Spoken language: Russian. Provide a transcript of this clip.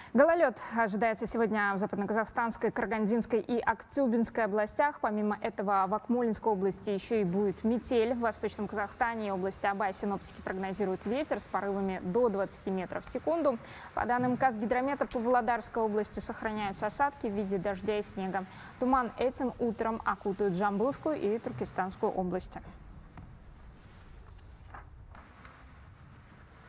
Гололед ожидается сегодня в Западно-Казахстанской, Карагандинской и Актюбинской областях. Помимо этого, в Акмолинской области еще и будет метель. В Восточном Казахстане и области Абай синоптики прогнозируют ветер с порывами до 20 метров в секунду. По данным Казгидромета, по Володарской области сохраняются осадки в виде дождя и снега. Туман этим утром окутает Жамбылскую и Туркестанскую области.